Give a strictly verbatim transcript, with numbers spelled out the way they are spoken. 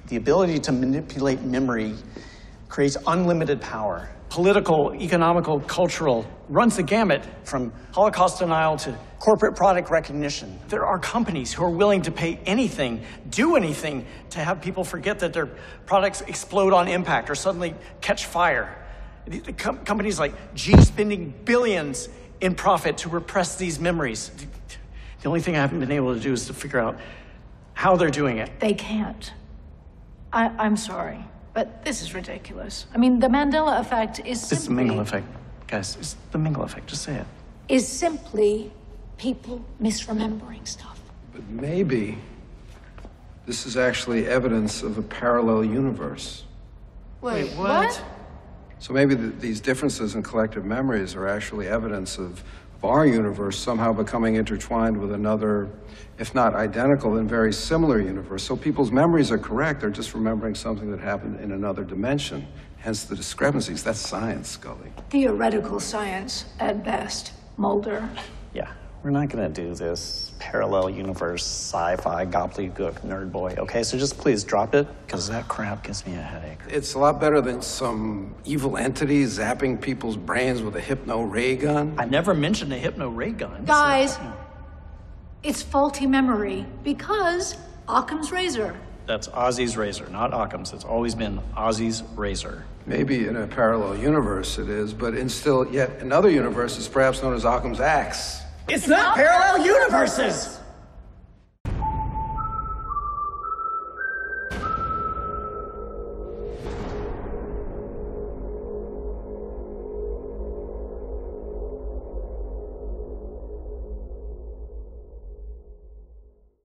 The ability to manipulate memory creates unlimited power. Political, economical, cultural, runs the gamut from Holocaust denial to corporate product recognition. There are companies who are willing to pay anything, do anything, to have people forget that their products explode on impact or suddenly catch fire. The, the com companies like G spending billions in profit to repress these memories. The only thing I haven't been able to do is to figure out how they're doing it. They can't. I, I'm sorry. But this is ridiculous. I mean, the Mandela effect is simply... It's the Mingle effect, guys. It's the Mingle effect. Just say it. Is simply people misremembering stuff. But maybe this is actually evidence of a parallel universe. Wait, Wait what? what? So maybe the, these differences in collective memories are actually evidence of, of our universe somehow becoming intertwined with another, if not identical, then very similar universe. So people's memories are correct. They're just remembering something that happened in another dimension. Hence the discrepancies. That's science, Scully. Theoretical science, at best. Mulder. Yeah, we're not gonna do this parallel universe, sci-fi, gobbledygook, nerd boy, okay? So just please drop it, because that crap gives me a headache. It's a lot better than some evil entity zapping people's brains with a hypno ray gun. I never mentioned a hypno ray gun. Guys, so, you know. It's faulty memory because Occam's razor. That's Ozzy's razor, not Occam's. It's always been Ozzy's razor. Maybe in a parallel universe it is, but in still yet another universe is perhaps known as Occam's axe. It's not parallel universes!